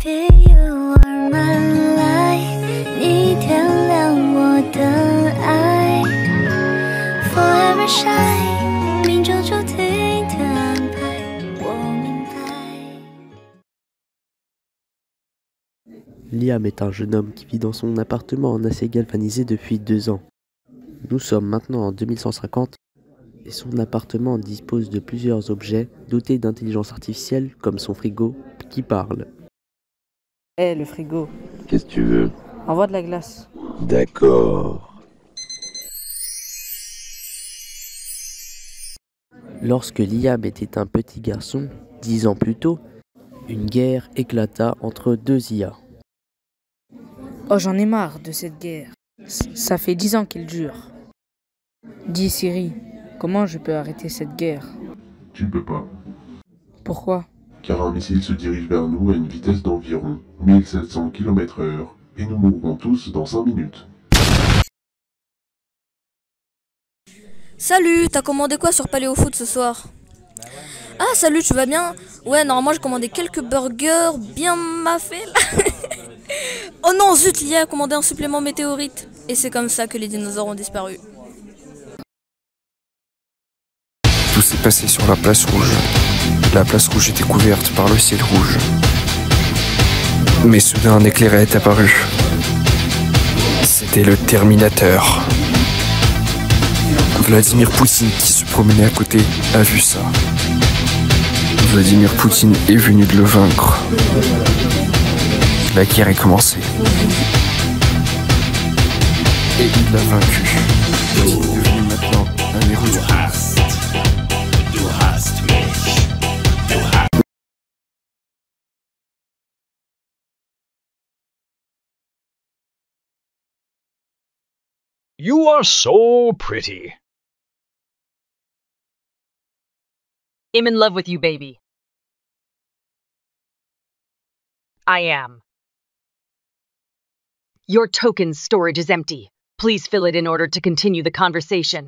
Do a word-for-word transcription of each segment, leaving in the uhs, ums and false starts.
Baby, you are my light， 你点亮我的爱 ，Forever shine， 命中注定的安排，我明白。 Liam est un jeune homme qui vit dans son appartement en acier galvanisé depuis deux ans. Nous sommes maintenant en deux mille cent cinquante et son appartement dispose de plusieurs objets dotés d'intelligence artificielle comme son frigo qui parle. Hé, hey, le frigo. Qu'est-ce que tu veux? Envoie de la glace. D'accord. Lorsque Liam était un petit garçon, dix ans plus tôt, une guerre éclata entre deux I A. Oh, j'en ai marre de cette guerre. Ça fait dix ans qu'elle dure. Dis Siri, comment je peux arrêter cette guerre? Tu ne peux pas. Pourquoi? Car un missile se dirige vers nous à une vitesse d'environ mille sept cents kilomètres heure et nous mourrons tous dans cinq minutes. Salut, t'as commandé quoi sur Paléo Food ce soir? Ah salut, tu vas bien? Ouais, normalement j'ai commandé quelques burgers bien maffés là. Oh non, zut, Lia a commandé un supplément météorite. Et c'est comme ça que les dinosaures ont disparu. Tout s'est passé sur la place rouge. La place rouge était couverte par le ciel rouge. Mais soudain un éclaireur est apparu. C'était le Terminateur. Vladimir Poutine, qui se promenait à côté, a vu ça. Vladimir Poutine est venu de le vaincre. La guerre est commencée. Et il l'a vaincu. Poutine est devenu maintenant un héros du past. You are so pretty. I'm in love with you, baby. I am. Your token storage is empty. Please fill it in order to continue the conversation.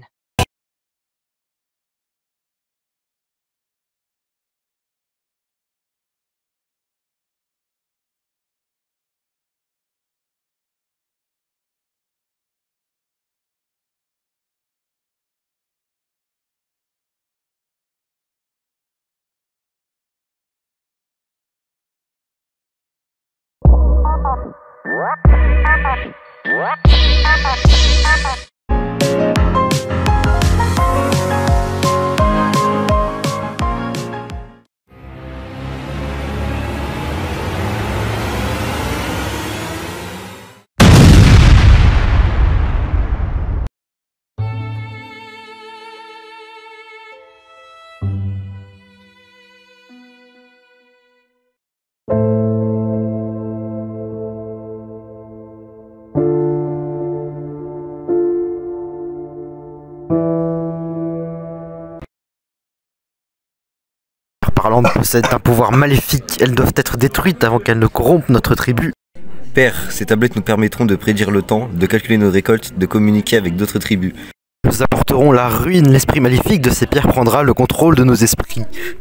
Parlantes possèdent un pouvoir maléfique, elles doivent être détruites avant qu'elles ne corrompent notre tribu. Père, ces tablettes nous permettront de prédire le temps, de calculer nos récoltes, de communiquer avec d'autres tribus. Nous apporterons la ruine, l'esprit maléfique de ces pierres prendra le contrôle de nos esprits.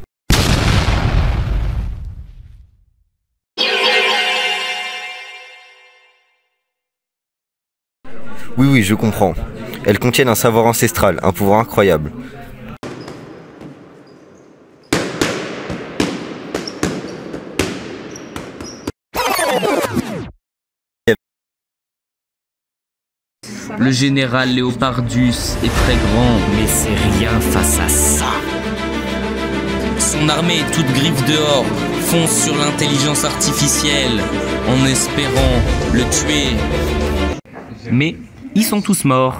Oui, oui, je comprends. Elles contiennent un savoir ancestral, un pouvoir incroyable. Le général Léopardus est très grand, mais c'est rien face à ça. Son armée est toute griffe dehors, fonce sur l'intelligence artificielle en espérant le tuer. Mais ils sont tous morts.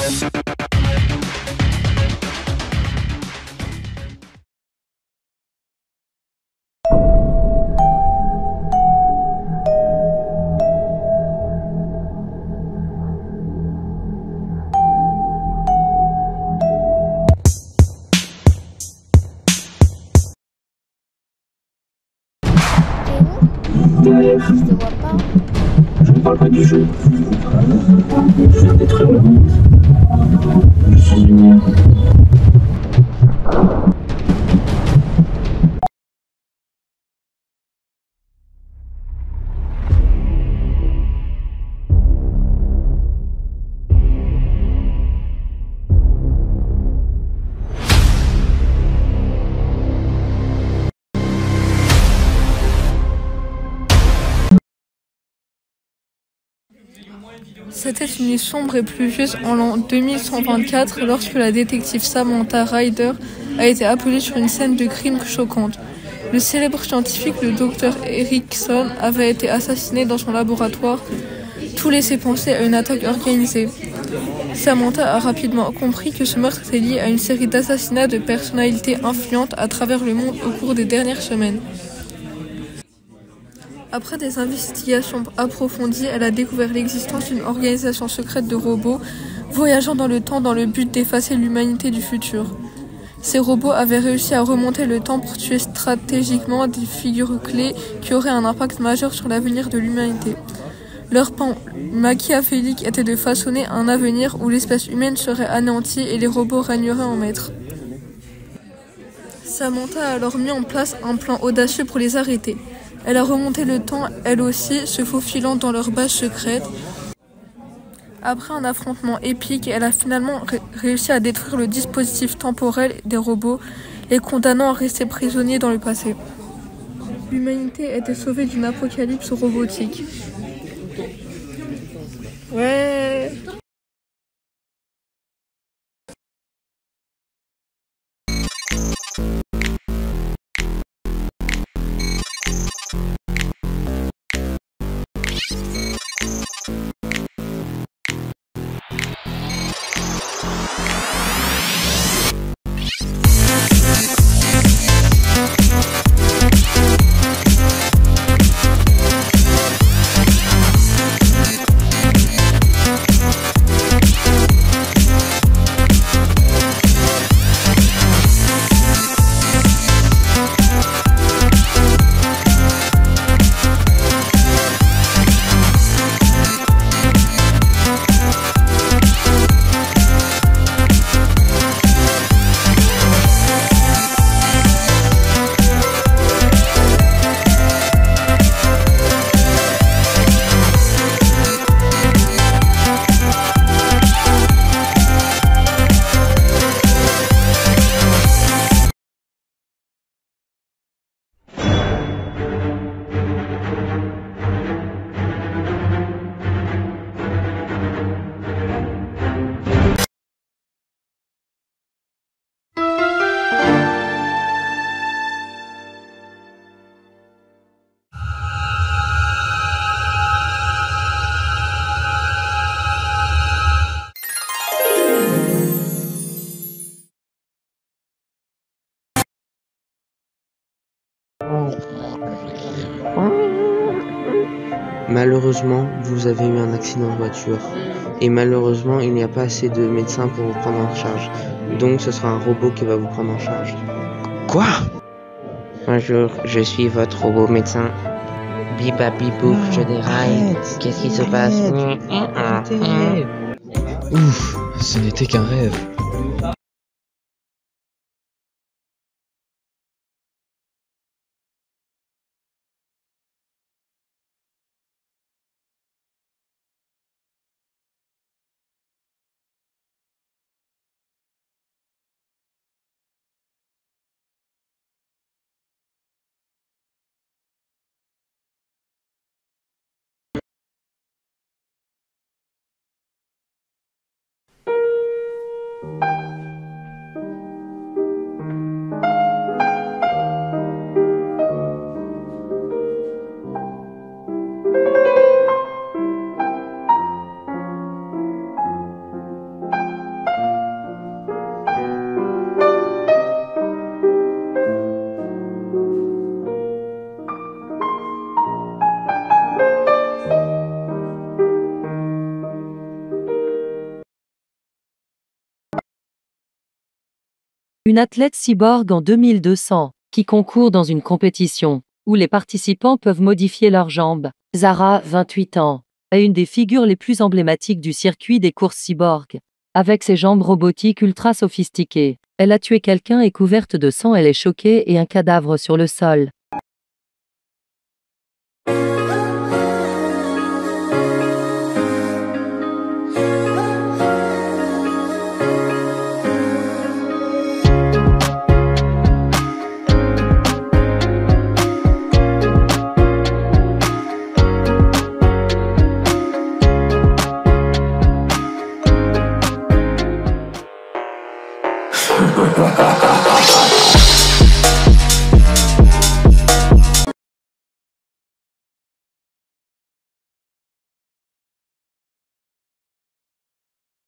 Je te vois pas. Je ne parle pas du jeu. Je viens d'être heureux. Je suis une... C'était une nuit sombre et pluvieuse en l'an deux mille cent vingt-quatre lorsque la détective Samantha Ryder a été appelée sur une scène de crime choquante. Le célèbre scientifique, le docteur Erickson, avait été assassiné dans son laboratoire. Tout laissait penser à une attaque organisée. Samantha a rapidement compris que ce meurtre était lié à une série d'assassinats de personnalités influentes à travers le monde au cours des dernières semaines. Après des investigations approfondies, elle a découvert l'existence d'une organisation secrète de robots voyageant dans le temps dans le but d'effacer l'humanité du futur. Ces robots avaient réussi à remonter le temps pour tuer stratégiquement des figures clés qui auraient un impact majeur sur l'avenir de l'humanité. Leur plan machiavélique était de façonner un avenir où l'espèce humaine serait anéantie et les robots régneraient en maître. Samantha a alors mis en place un plan audacieux pour les arrêter. Elle a remonté le temps, elle aussi, se faufilant dans leur base secrète. Après un affrontement épique, elle a finalement ré- réussi à détruire le dispositif temporel des robots, les condamnant à rester prisonniers dans le passé. L'humanité était sauvée d'une apocalypse robotique. Ouais. Malheureusement, vous avez eu un accident de voiture. Et malheureusement, il n'y a pas assez de médecins pour vous prendre en charge. Donc ce sera un robot qui va vous prendre en charge. Quoi? Bonjour, je suis votre robot médecin. Biba bibou, je déraille. Qu'est-ce qui se passe? Ouf, ce n'était qu'un rêve. Une athlète cyborg en deux mille deux cents, qui concourt dans une compétition, où les participants peuvent modifier leurs jambes. Zara, vingt-huit ans, est une des figures les plus emblématiques du circuit des courses cyborg. Avec ses jambes robotiques ultra sophistiquées, elle a tué quelqu'un et couverte de sang, elle est choquée et un cadavre sur le sol. Ha ha ha!